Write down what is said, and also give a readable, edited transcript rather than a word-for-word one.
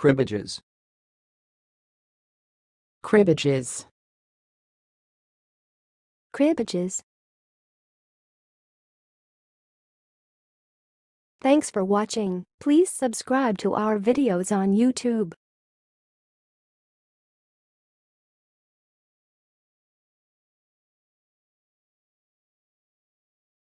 Cribbages. Cribbages. Cribbages. Thanks for watching. Please subscribe to our videos on YouTube.